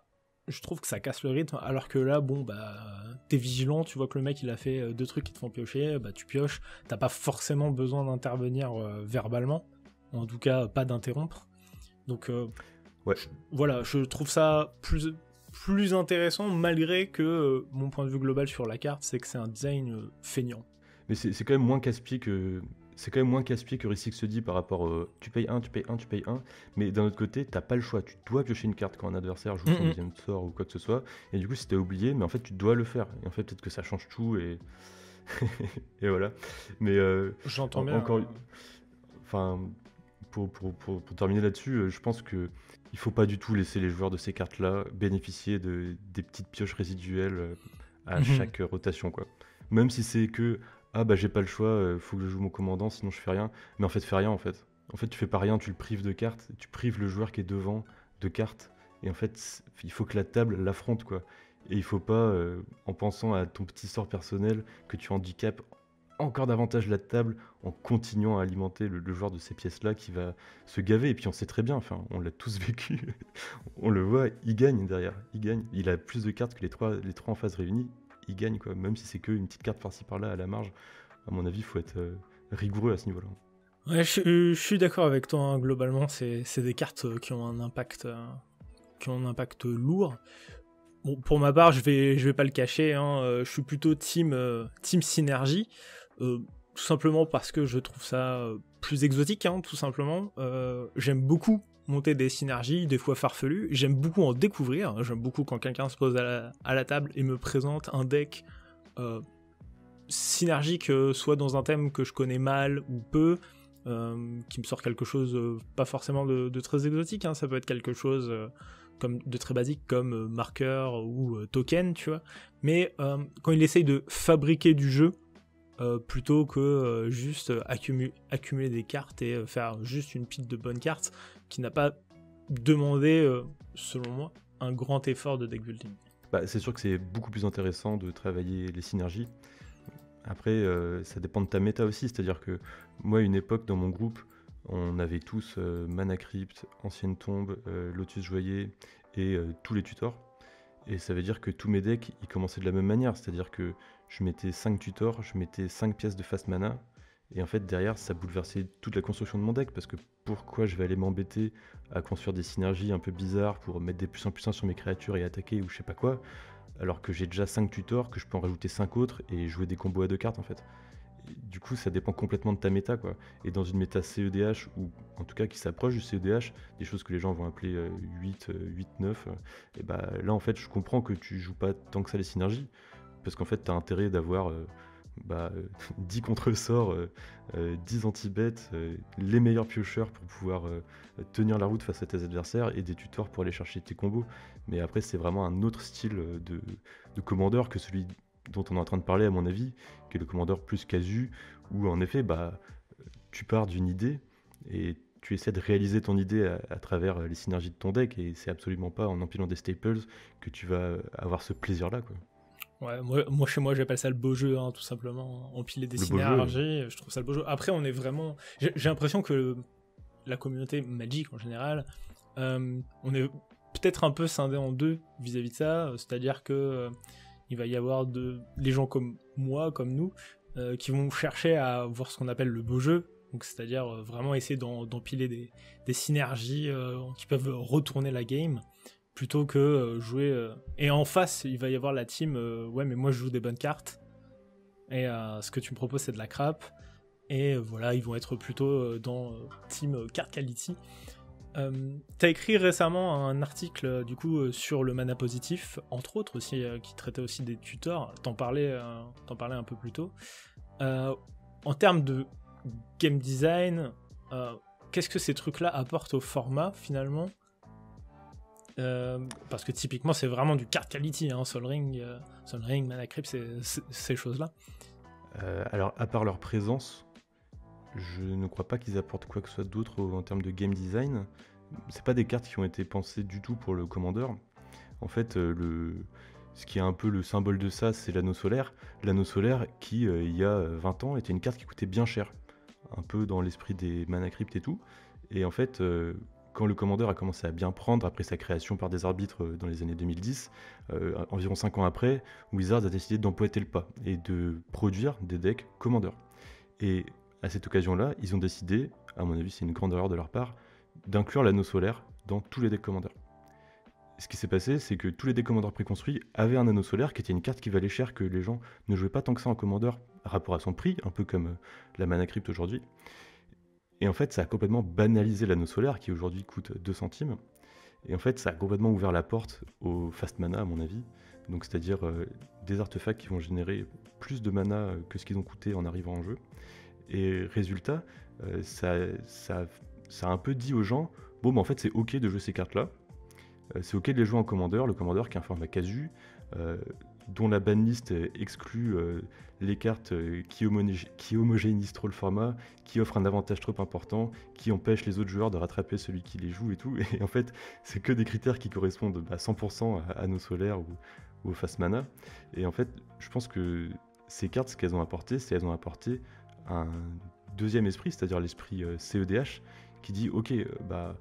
je trouve que ça casse le rythme, alors que là, bon, bah, t'es vigilant, tu vois que le mec, il a fait deux trucs qui te font piocher, bah, tu pioches, t'as pas forcément besoin d'intervenir euh, verbalement, en tout cas, pas d'interrompre. Donc, euh, Ouais. je- voilà, je trouve ça plus, plus intéressant, malgré que euh, mon point de vue global sur la carte, c'est que c'est un design euh, feignant. Mais c'est c'est quand même moins casse-pied que. C'est quand même moins casse-pied que Rissix se dit par rapport au tu payes un, tu payes un, tu payes un. Mais d'un autre côté, t'as pas le choix. Tu dois piocher une carte quand un adversaire joue son Mhm. deuxième sort ou quoi que ce soit. Et du coup, si t'as oublié, mais en fait, tu dois le faire. Et en fait, peut-être que ça change tout et. Et voilà. Mais euh, J'entends en- bien. encore. euh, Enfin, pour, pour, pour, pour terminer là-dessus, euh, je pense que il faut pas du tout laisser les joueurs de ces cartes-là bénéficier de, des petites pioches résiduelles euh, à Mhm. chaque euh, rotation, quoi. Même si c'est que ah bah j'ai pas le choix, euh, faut que je joue mon commandant, sinon je fais rien. Mais en fait, fais rien en fait. En fait, tu fais pas rien, tu le prives de cartes, tu prives le joueur qui est devant de cartes. Et en fait, c- il faut que la table l'affronte, quoi. Et il faut pas, euh, en pensant à ton petit sort personnel, que tu handicapes encore davantage la table en continuant à alimenter le, le joueur de ces pièces-là qui va se gaver. Et puis on sait très bien, enfin, on l'a tous vécu, on le voit, il gagne derrière, il gagne. Il a plus de cartes que les trois, les trois en face réunis, il gagne quoi. Même si c'est qu'une petite carte par-ci par-là à la marge, à mon avis, il faut être euh, rigoureux à ce niveau-là. Ouais, je, je suis d'accord avec toi, hein, globalement, c'est, c'est des cartes euh, qui ont un impact, euh, qui ont un impact lourd. Bon, pour ma part, je vais, je vais pas le cacher, hein, euh, je suis plutôt team, euh, team synergie, euh, tout simplement parce que je trouve ça euh, plus exotique, hein, tout simplement. Euh, j'aime beaucoup monter des synergies, des fois farfelues, j'aime beaucoup en découvrir, j'aime beaucoup quand quelqu'un se pose à la, à la table et me présente un deck euh, synergique, euh, soit dans un thème que je connais mal ou peu, euh, qui me sort quelque chose, euh, pas forcément de, de très exotique, hein, ça peut être quelque chose euh, comme de très basique comme euh, marqueur ou euh, token, tu vois. Mais euh, quand il essaye de fabriquer du jeu, euh, plutôt que euh, juste euh, accumu- accumuler des cartes et euh, faire juste une pile de bonnes cartes, qui n'a pas demandé, euh, selon moi, un grand effort de deck building. Bah, c'est sûr que c'est beaucoup plus intéressant de travailler les synergies. Après, euh, ça dépend de ta méta aussi, c'est-à-dire que moi, à une époque, dans mon groupe, on avait tous euh, Mana Crypt, Ancienne Tombe, euh, Lotus Joyeux et euh, tous les tutors. Et ça veut dire que tous mes decks, ils commençaient de la même manière, c'est-à-dire que je mettais cinq tutors, je mettais cinq pièces de fast mana, et en fait, derrière, ça bouleversait toute la construction de mon deck, parce que pourquoi je vais aller m'embêter à construire des synergies un peu bizarres pour mettre des plus un plus un sur mes créatures et attaquer ou je sais pas quoi, alors que j'ai déjà cinq tutors, que je peux en rajouter cinq autres et jouer des combos à deux cartes en fait. Et du coup, ça dépend complètement de ta méta quoi. Et dans une méta C E D H, ou en tout cas qui s'approche du C E D H, des choses que les gens vont appeler euh, huit, neuf, et bah là en fait, je comprends que tu joues pas tant que ça les synergies, parce qu'en fait, tu as intérêt d'avoir euh, bah, euh, dix contre-sorts, euh, euh, dix anti-bêtes, euh, les meilleurs piocheurs pour pouvoir euh, tenir la route face à tes adversaires et des tutors pour aller chercher tes combos. Mais après, c'est vraiment un autre style de, de commandeur que celui dont on est en train de parler, à mon avis, qui est le commandeur plus casu, où en effet, bah, tu pars d'une idée et tu essaies de réaliser ton idée à, à travers les synergies de ton deck, et c'est absolument pas en empilant des staples que tu vas avoir ce plaisir-là, quoi. Ouais, moi, moi chez moi j'appelle ça le beau jeu, hein, tout simplement. Empiler des Le beau jeu. synergies, je trouve ça le beau jeu. Après, on est vraiment. J'ai j'ai l'impression que la communauté Magic en général, euh, on est peut-être un peu scindé en deux vis-à-vis de ça. C'est-à-dire que euh, il va y avoir de les gens comme moi, comme nous, euh, qui vont chercher à voir ce qu'on appelle le beau jeu. Donc, c'est-à-dire euh, vraiment essayer d'en- d'empiler des, des synergies euh, qui peuvent retourner la game, plutôt que euh, jouer. euh, Et en face, il va y avoir la team, euh, ouais, mais moi je joue des bonnes cartes, et euh, ce que tu me proposes c'est de la crap, et euh, voilà, ils vont être plutôt euh, dans euh, team euh, card quality. Euh, T'as écrit récemment un article euh, du coup euh, sur le mana positif, entre autres aussi, euh, qui traitait aussi des tutors, t'en parlais, euh, t'en parlais un peu plus tôt. Euh, en termes de game design, euh, qu'est-ce que ces trucs-là apportent au format finalement? Euh, parce que typiquement c'est vraiment du card quality, hein, Sol Ring, euh, Sol Ring, Mana Crypt, c'est, c'est, ces choses-là. Euh, alors, à part leur présence, je ne crois pas qu'ils apportent quoi que ce soit d'autre au- en termes de game design. C'est pas des cartes qui ont été pensées du tout pour le commandeur. En fait, euh, le... ce qui est un peu le symbole de ça, c'est l'anneau solaire. L'anneau solaire qui, euh, il y a vingt ans, était une carte qui coûtait bien cher. Un peu dans l'esprit des Mana Crypt et tout. Et en fait, euh, quand le Commander a commencé à bien prendre, après sa création par des arbitres euh, dans les années deux mille dix, euh, environ cinq ans après, Wizards a décidé d'emboîter le pas et de produire des decks Commander. Et à cette occasion-là, ils ont décidé, à mon avis c'est une grande erreur de leur part, d'inclure l'anneau solaire dans tous les decks Commander. Ce qui s'est passé, c'est que tous les decks Commander préconstruits avaient un anneau solaire qui était une carte qui valait cher, que les gens ne jouaient pas tant que ça en Commander, rapport à son prix, un peu comme euh, la Mana Crypt aujourd'hui. Et en fait, ça a complètement banalisé l'anneau solaire, qui aujourd'hui coûte deux centimes. Et en fait, ça a complètement ouvert la porte au fast mana, à mon avis. Donc, c'est-à-dire euh, des artefacts qui vont générer plus de mana que ce qu'ils ont coûté en arrivant en jeu. Et résultat, euh, ça, ça, ça a un peu dit aux gens, bon, bah, en fait, c'est ok de jouer ces cartes-là. Euh, c'est ok de les jouer en Commander, le Commander qui est un format casu, euh, dont la banlist exclut euh, les cartes euh, qui, homogé- qui homogénéisent trop le format, qui offrent un avantage trop important, qui empêchent les autres joueurs de rattraper celui qui les joue et tout. Et en fait, c'est que des critères qui correspondent à cent pour cent à, à nos solaires ou, ou au fast mana. Et en fait, je pense que ces cartes, ce qu'elles ont apporté, c'est qu'elles ont apporté un deuxième esprit, c'est-à-dire l'esprit euh, C E D H, qui dit ok, euh, bah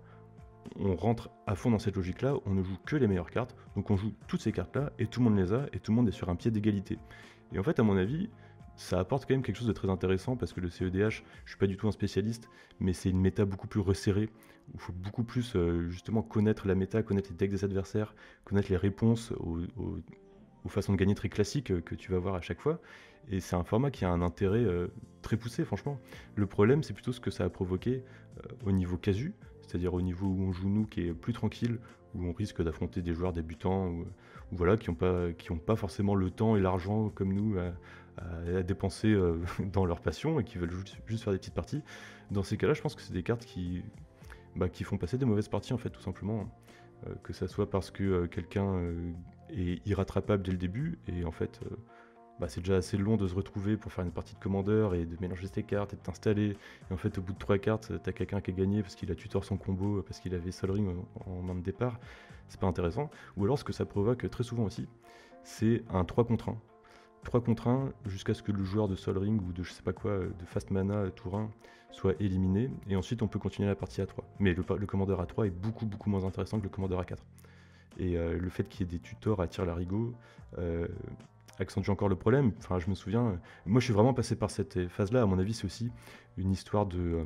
on rentre à fond dans cette logique-là, on ne joue que les meilleures cartes, donc on joue toutes ces cartes-là, et tout le monde les a, et tout le monde est sur un pied d'égalité. Et en fait, à mon avis, ça apporte quand même quelque chose de très intéressant, parce que le C E D H, je suis pas du tout un spécialiste, mais c'est une méta beaucoup plus resserrée, où il faut beaucoup plus euh, justement connaître la méta, connaître les decks des adversaires, connaître les réponses aux, aux- aux façons de gagner très classiques euh, que tu vas voir à chaque fois. Et c'est un format qui a un intérêt euh, très poussé, franchement. Le problème, c'est plutôt ce que ça a provoqué euh, au niveau casu, c'est-à-dire au niveau où on joue nous, qui est plus tranquille, où on risque d'affronter des joueurs débutants, ou, ou voilà, qui n'ont pas, qui ont pas forcément le temps et l'argent comme nous à, à- à dépenser euh, dans leur passion et qui veulent juste, juste faire des petites parties. Dans ces cas-là, je pense que c'est des cartes qui, bah, qui font passer des mauvaises parties, en fait, tout simplement. Euh, que ça soit parce que euh, quelqu'un euh, est irrattrapable dès le début, et en fait, euh, bah, c'est déjà assez long de se retrouver pour faire une partie de commandeur et de mélanger ses cartes et de t'installer. Et en fait, au bout de trois cartes, t'as quelqu'un qui a gagné parce qu'il a tutor son combo, parce qu'il avait Sol Ring en, en main de départ. C'est pas intéressant. Ou alors, ce que ça provoque très souvent aussi, c'est un trois contre un. trois contre un jusqu'à ce que le joueur de Sol Ring ou de je sais pas quoi, de Fast Mana Tour un soit éliminé. Et ensuite, on peut continuer la partie à trois. Mais le, le commandeur à trois est beaucoup, beaucoup moins intéressant que le commandeur à quatre. Et euh, le fait qu'il y ait des tutors à tir larigot euh, accentue encore le problème. Enfin, je me souviens, euh, moi je suis vraiment passé par cette phase-là. À mon avis, c'est aussi une histoire de. euh,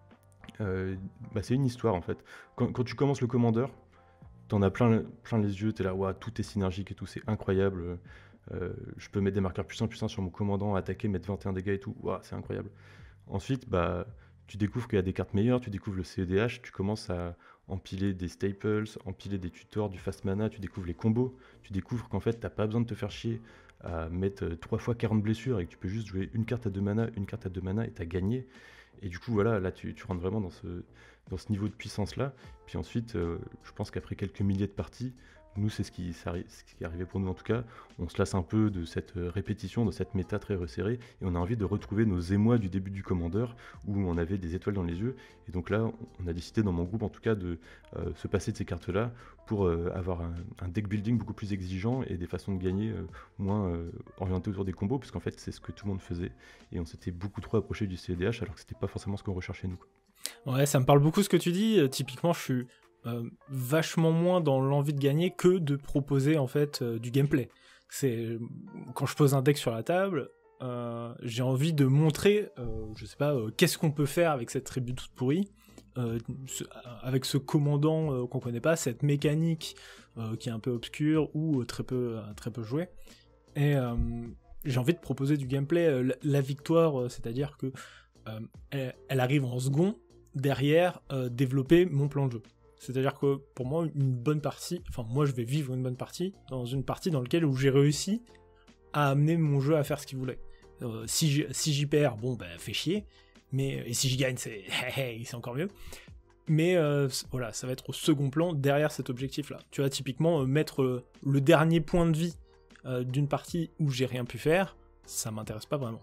euh, bah, c'est une histoire en fait. Quand, quand tu commences le commandeur, t'en as plein, plein les yeux, t'es là, waouh, tout est synergique et tout, c'est incroyable. Euh, je peux mettre des marqueurs puissants, puissants sur mon commandant, attaquer, mettre vingt et un dégâts et tout, waouh, c'est incroyable. Ensuite, bah, tu découvres qu'il y a des cartes meilleures, tu découvres le C E D H, tu commences à empiler des staples, empiler des tutors, du fast mana, tu découvres les combos, tu découvres qu'en fait, t'as pas besoin de te faire chier à mettre euh, trois fois quarante blessures et que tu peux juste jouer une carte à deux mana, une carte à deux mana et t'as gagné. Et du coup, voilà, là, tu, tu rentres vraiment dans ce, dans ce niveau de puissance-là. Puis ensuite, euh, je pense qu'après quelques milliers de parties, nous, c'est ce qui, ça arri- ce qui est arrivé pour nous en tout cas. On se lasse un peu de cette euh, répétition, de cette méta très resserrée, et on a envie de retrouver nos émois du début du commandeur, où on avait des étoiles dans les yeux. Et donc là, on a décidé dans mon groupe en tout cas de euh, se passer de ces cartes-là pour euh, avoir un, un deck building beaucoup plus exigeant et des façons de gagner euh, moins euh, orientées autour des combos, puisqu'en fait c'est ce que tout le monde faisait, et on s'était beaucoup trop approché du C E D H alors que c'était pas forcément ce qu'on recherchait nous, quoi. Ouais, ça me parle beaucoup ce que tu dis. Euh, typiquement, je suis euh, vachement moins dans l'envie de gagner que de proposer en fait euh, du gameplay. C'est quand je pose un deck sur la table, euh, j'ai envie de montrer, euh, je sais pas, euh, qu'est-ce qu'on peut faire avec cette tribu toute pourrie, euh, ce- avec ce commandant euh, qu'on connaît pas, cette mécanique euh, qui est un peu obscure ou euh, très peu euh, très peu jouée. Et euh, j'ai envie de proposer du gameplay. Euh, la, la victoire, euh, c'est-à-dire que euh, elle, elle arrive en second derrière euh, développer mon plan de jeu. C'est-à-dire que pour moi, une bonne partie, enfin moi je vais vivre une bonne partie dans une partie dans laquelle où j'ai réussi à amener mon jeu à faire ce qu'il voulait. Euh, si, j'y- si j'y perds, bon ben fait chier, mais et si j'y gagne, c'est c'est encore mieux. Mais euh, c- voilà, ça va être au second plan derrière cet objectif-là. Tu vois, typiquement, euh, mettre euh, le dernier point de vie euh, d'une partie où j'ai rien pu faire, ça m'intéresse pas vraiment.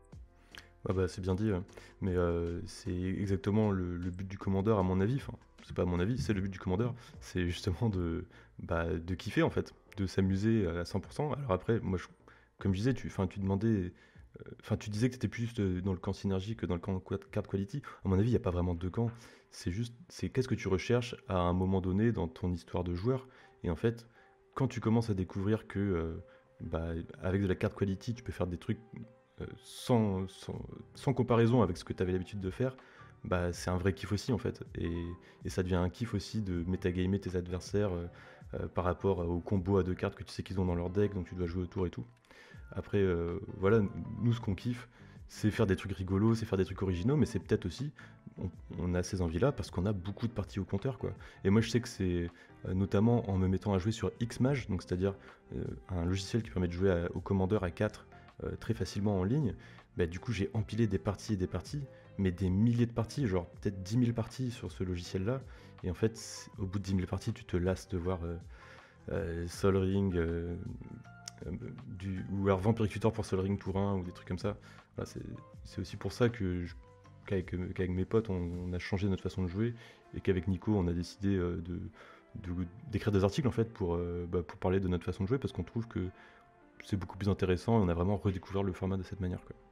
Ah bah, c'est bien dit, ouais. Mais euh, c'est exactement le, le but du commandeur à mon avis, enfin c'est pas à mon avis, c'est le but du commandeur, c'est justement de, bah, de kiffer en fait, de s'amuser à cent pour cent. Alors après, moi je- comme je disais, tu, enfin, tu demandais Enfin, tu disais que tu étais plus euh, dans le camp synergie que dans le camp qua- card quality. À mon avis, il n'y a pas vraiment deux camps. C'est juste, c'est qu'est-ce que tu recherches à un moment donné dans ton histoire de joueur. Et en fait, quand tu commences à découvrir que euh, bah, avec de la card quality, tu peux faire des trucs euh, sans, sans, sans comparaison avec ce que tu avais l'habitude de faire, bah, c'est un vrai kiff aussi en fait. Et, et ça devient un kiff aussi de metagamer tes adversaires euh, euh, par rapport aux combos à deux cartes que tu sais qu'ils ont dans leur deck, donc tu dois jouer autour et tout. Après, euh, voilà, nous, ce qu'on kiffe, c'est faire des trucs rigolos, c'est faire des trucs originaux, mais c'est peut-être aussi, on, on a ces envies-là parce qu'on a beaucoup de parties au compteur, quoi. Et moi, je sais que c'est euh, notamment en me mettant à jouer sur Xmage, donc c'est-à-dire euh, un logiciel qui permet de jouer à- au commandeur à quatre euh, très facilement en ligne. Bah, du coup, j'ai empilé des parties et des parties, mais des milliers de parties, genre peut-être dix mille parties sur ce logiciel-là. Et en fait, c'est- au bout de dix mille parties, tu te lasses de voir euh, euh, Sol Ring, euh, euh, du, ou alors Vampiric pour Sol Ring Tour un ou des trucs comme ça. Voilà, c'est c'est aussi pour ça que je- qu'avec euh, qu'avec mes potes, on, on a changé notre façon de jouer et qu'avec Nico, on a décidé euh, de de- d'écrire des articles en fait pour, euh, bah, pour parler de notre façon de jouer parce qu'on trouve que c'est beaucoup plus intéressant et on a vraiment redécouvert le format de cette manière, quoi.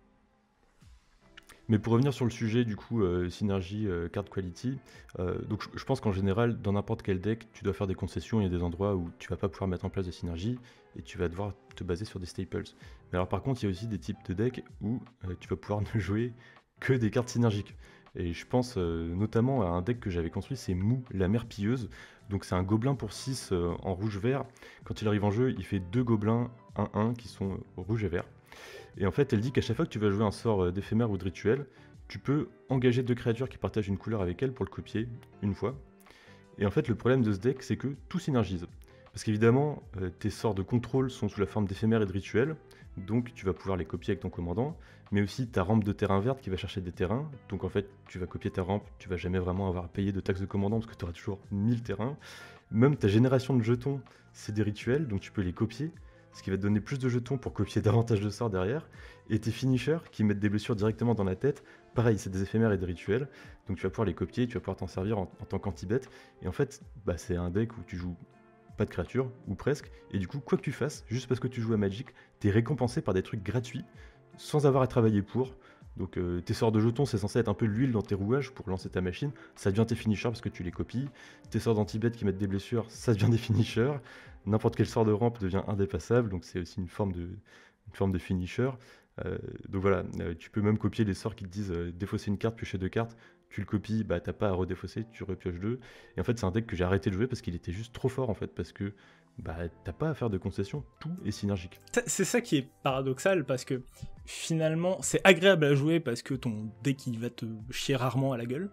Mais pour revenir sur le sujet du coup, euh, synergie, euh, card quality, euh, donc je, je pense qu'en général, dans n'importe quel deck, tu dois faire des concessions. Il y a des endroits où tu vas pas pouvoir mettre en place des synergies et tu vas devoir te baser sur des staples. Mais alors par contre, il y a aussi des types de decks où euh, tu vas pouvoir ne jouer que des cartes synergiques. Et je pense euh, notamment à un deck que j'avais construit, c'est Mou, la mère pilleuse. Donc c'est un gobelin pour six euh, en rouge-vert. Quand il arrive en jeu, il fait deux gobelins un un qui sont euh, rouge et vert. Et en fait, elle dit qu'à chaque fois que tu vas jouer un sort euh, d'éphémère ou de rituel, tu peux engager deux créatures qui partagent une couleur avec elle pour le copier une fois. Et en fait, le problème de ce deck, c'est que tout synergise. Parce qu'évidemment, euh, tes sorts de contrôle sont sous la forme d'éphémères et de rituels, donc tu vas pouvoir les copier avec ton commandant, mais aussi ta rampe de terrain verte qui va chercher des terrains, donc en fait, tu vas copier ta rampe, tu vas jamais vraiment avoir à payer de taxes de commandant parce que tu auras toujours mille terrains. Même ta génération de jetons, c'est des rituels, donc tu peux les copier, ce qui va te donner plus de jetons pour copier davantage de sorts derrière. Et tes finishers qui mettent des blessures directement dans la tête, pareil, c'est des éphémères et des rituels, donc tu vas pouvoir les copier, tu vas pouvoir t'en servir en, en tant qu'anti-bet. Et en fait, bah, c'est un deck où tu joues pas de créatures, ou presque, et du coup, quoi que tu fasses, juste parce que tu joues à Magic, t'es récompensé par des trucs gratuits, sans avoir à travailler pour. Donc euh, tes sorts de jetons, c'est censé être un peu l'huile dans tes rouages pour lancer ta machine, ça devient tes finishers parce que tu les copies. Tes sorts d'anti-bet qui mettent des blessures, ça devient des finishers. N'importe quel sort de rampe devient indépassable, donc c'est aussi une forme de, une forme de finisher. Euh, donc voilà, euh, tu peux même copier les sorts qui te disent euh, défausser une carte, piocher deux cartes. Tu le copies, bah t'as pas à redéfausser, tu repioches deux. Et en fait, c'est un deck que j'ai arrêté de jouer parce qu'il était juste trop fort en fait, parce que bah t'as pas à faire de concessions, tout est synergique. Ça- C'est ça qui est paradoxal parce que finalement c'est agréable à jouer parce que ton deck il va te chier rarement à la gueule.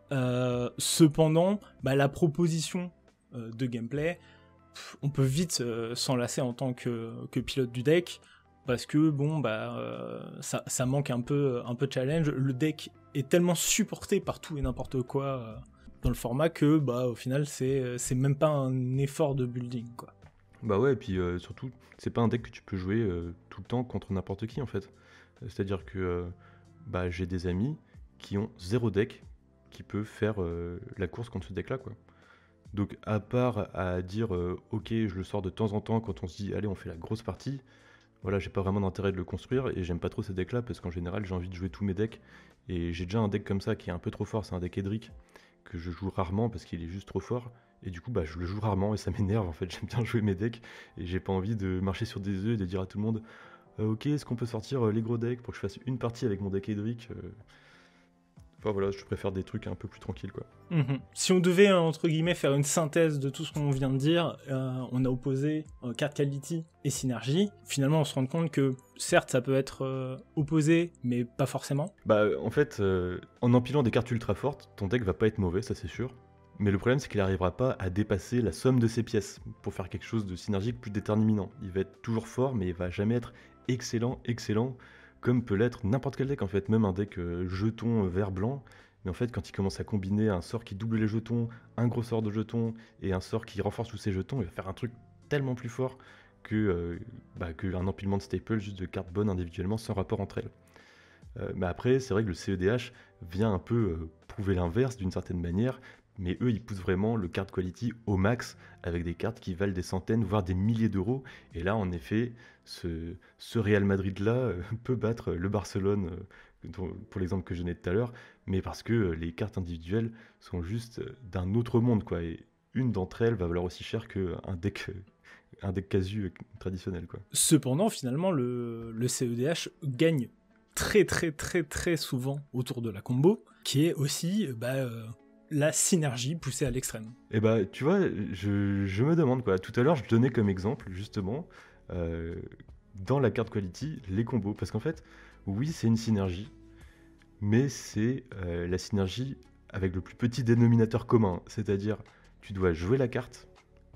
Euh, cependant, bah, la proposition euh, de gameplay, pff, on peut vite euh, s'enlacer en tant que, que pilote du deck parce que bon bah euh, ça, ça manque un peu un peu de challenge. Le deck est tellement supporté par tout et n'importe quoi euh, dans le format que bah au final c'est c'est même pas un effort de building quoi. Bah ouais, et puis euh, surtout, c'est pas un deck que tu peux jouer euh, tout le temps contre n'importe qui en fait. Euh, C'est-à-dire que euh, bah, j'ai des amis qui ont zéro deck qui peut faire euh, la course contre ce deck-là, quoi. Donc à part à dire euh, ok, je le sors de temps en temps quand on se dit allez, on fait la grosse partie, voilà, j'ai pas vraiment d'intérêt de le construire et j'aime pas trop ces decks-là parce qu'en général j'ai envie de jouer tous mes decks et j'ai déjà un deck comme ça qui est un peu trop fort, c'est un deck Edric que je joue rarement parce qu'il est juste trop fort. Et du coup, bah, je le joue rarement et ça m'énerve en fait. J'aime bien jouer mes decks et j'ai pas envie de marcher sur des œufs et de dire à tout le monde euh, ok, est-ce qu'on peut sortir euh, les gros decks pour que je fasse une partie avec mon deck Edric. euh. Enfin voilà, je préfère des trucs un peu plus tranquilles, quoi. Mhm. Si on devait, entre guillemets, faire une synthèse de tout ce qu'on vient de dire, euh, on a opposé euh, card quality et synergie. Finalement, on se rend compte que, certes, ça peut être euh, opposé, mais pas forcément. Bah en fait, euh, en empilant des cartes ultra fortes, ton deck va pas être mauvais, ça c'est sûr. Mais le problème, c'est qu'il n'arrivera pas à dépasser la somme de ses pièces pour faire quelque chose de synergique plus déterminant. Il va être toujours fort, mais il va jamais être excellent, excellent, comme peut l'être n'importe quel deck en fait, même un deck euh, jeton euh, vert-blanc. Mais en fait, quand il commence à combiner un sort qui double les jetons, un gros sort de jetons et un sort qui renforce tous ses jetons, il va faire un truc tellement plus fort que euh, bah, qu'un empilement de staples juste de cartes bonnes individuellement sans rapport entre elles. Euh, mais après, c'est vrai que le C E D H vient un peu euh, prouver l'inverse d'une certaine manière, mais eux, ils poussent vraiment le card quality au max, avec des cartes qui valent des centaines, voire des milliers d'euros. Et là, en effet, ce, ce Real Madrid-là euh, peut battre le Barcelone, euh, dont- pour l'exemple que je donnais tout à l'heure, mais parce que euh, les cartes individuelles sont juste euh, d'un autre monde, quoi. Et une d'entre elles va valoir aussi cher qu'un deck, euh, un deck casu euh, traditionnel, quoi. Cependant, finalement, le, le C E D H gagne très très très très souvent autour de la combo, qui est aussi bah, euh, la synergie poussée à l'extrême. Et bah, tu vois, je, je me demande, quoi. Tout à l'heure, je donnais comme exemple, justement, euh, dans la carte quality, les combos. Parce qu'en fait, oui, c'est une synergie, mais c'est euh, la synergie avec le plus petit dénominateur commun. C'est-à-dire, tu dois jouer la carte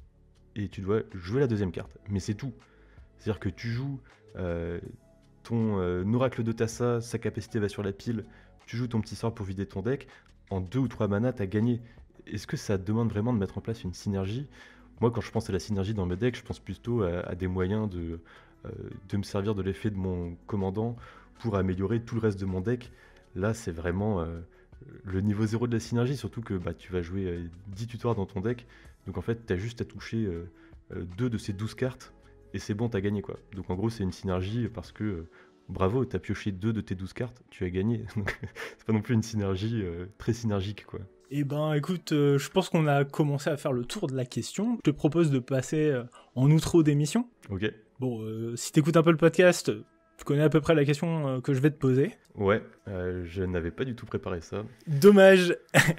et tu dois jouer la deuxième carte. Mais c'est tout. C'est-à-dire que tu joues euh, ton euh, oracle de Tassa, sa capacité va sur la pile, tu joues ton petit sort pour vider ton deck, en deux ou trois manas, t'as gagné. Est-ce que ça demande vraiment de mettre en place une synergie? Moi, quand je pense à la synergie dans mes decks, je pense plutôt à, à des moyens de, euh, de me servir de l'effet de mon commandant pour améliorer tout le reste de mon deck. Là, c'est vraiment euh, le niveau zéro de la synergie, surtout que bah, tu vas jouer euh, dix tutoirs dans ton deck. Donc en fait, tu as juste à toucher euh, euh, deux de ces douze cartes et c'est bon, tu as gagné, quoi. Donc en gros, c'est une synergie parce que euh, bravo, tu as pioché deux de tes douze cartes, tu as gagné. Donc c'est pas non plus une synergie euh, très synergique, quoi. Eh ben écoute, euh, je pense qu'on a commencé à faire le tour de la question. Je te propose de passer euh, en outro d'émission. Ok. Bon, euh, si t'écoutes un peu le podcast, tu connais à peu près la question euh, que je vais te poser. Ouais, euh, je n'avais pas du tout préparé ça. Dommage.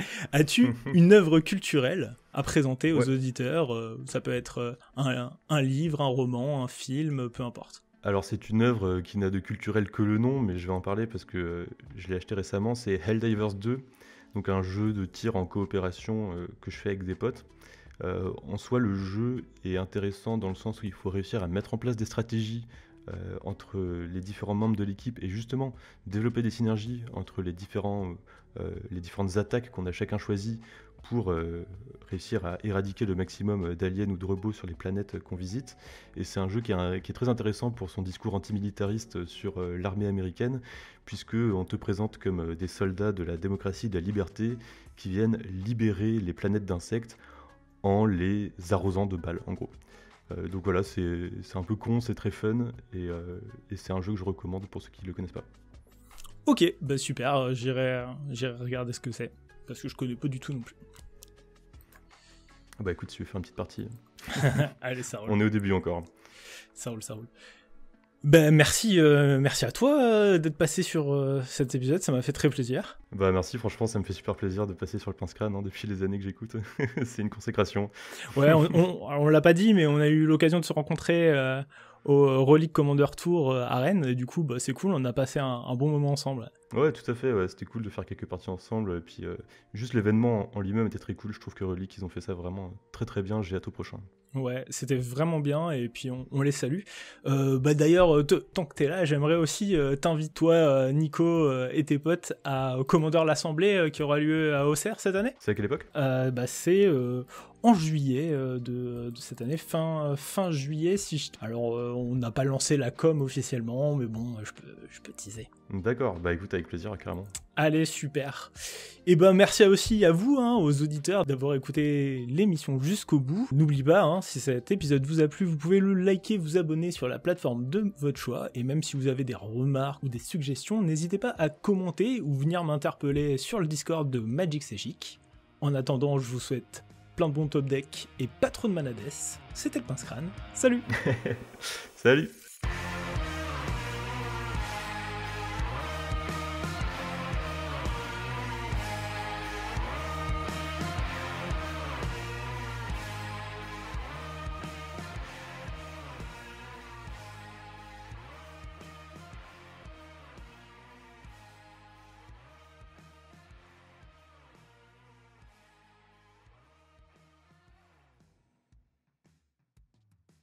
As-tu une œuvre culturelle à présenter aux Ouais. auditeurs? Euh, Ça peut être euh, un, un livre, un roman, un film, peu importe. Alors c'est une œuvre euh, qui n'a de culturel que le nom, mais je vais en parler parce que euh, je l'ai acheté récemment, c'est Helldivers deux, donc un jeu de tir en coopération euh, que je fais avec des potes. Euh, en soi, le jeu est intéressant dans le sens où il faut réussir à mettre en place des stratégies euh, entre les différents membres de l'équipe et justement développer des synergies entre les, différents, euh, les différentes attaques qu'on a chacun choisies pour euh, réussir à éradiquer le maximum d'aliens ou de robots sur les planètes qu'on visite. Et c'est un jeu qui est, un- qui est très intéressant pour son discours antimilitariste sur euh, l'armée américaine, puisque on te présente comme euh, des soldats de la démocratie, de la liberté, qui viennent libérer les planètes d'insectes en les arrosant de balles, en gros. Euh, donc voilà, c'est c'est un peu con, c'est très fun, et, euh, et c'est un jeu que je recommande pour ceux qui ne le connaissent pas. Ok, bah super, euh, j'irai, j'irai regarder ce que c'est, parce que je connais pas du tout non plus. Ah bah écoute, si tu veux faire une petite partie, Allez, ça roule. on est au début encore. Ça roule, ça roule. Ben merci, euh, merci à toi euh, d'être passé sur euh, cet épisode, ça m'a fait très plaisir. Bah merci, franchement, ça me fait super plaisir de passer sur le Pince Crâne hein, depuis les années que j'écoute. C'est une consécration. Ouais, on, on, on l'a pas dit, mais on a eu l'occasion de se rencontrer euh, au Relic Commander Tour euh, à Rennes, et du coup, bah, c'est cool, on a passé un, un bon moment ensemble. Ouais, tout à fait, ouais, c'était cool de faire quelques parties ensemble, et puis euh, juste l'événement en lui-même était très cool, je trouve que Relic, ils ont fait ça vraiment très très bien, j'ai hâte au prochain. Ouais, c'était vraiment bien, et puis on, on les salue. Euh, bah d'ailleurs, euh, te- tant que t'es là, j'aimerais aussi euh, t'inviter, toi, euh, Nico, euh, et tes potes, à, au Commandeur l'Assemblée euh, qui aura lieu à Auxerre cette année. C'est à quelle époque? Euh, bah c'est euh, en juillet euh, de, de cette année, fin, fin juillet. Si je... Alors, euh, on n'a pas lancé la com officiellement, mais bon, je peux, je peux teaser. D'accord, bah écoute, avec plaisir, carrément. Allez, super. Et ben merci aussi à vous, hein, aux auditeurs, d'avoir écouté l'émission jusqu'au bout. N'oubliez pas, hein, si cet épisode vous a plu, vous pouvez le liker, vous abonner sur la plateforme de votre choix. Et même si vous avez des remarques ou des suggestions, n'hésitez pas à commenter ou venir m'interpeller sur le Discord de Magic C'est Chic. En attendant, je vous souhaite plein de bons top decks et pas trop de manades. C'était le Pince Crâne. Salut. Salut!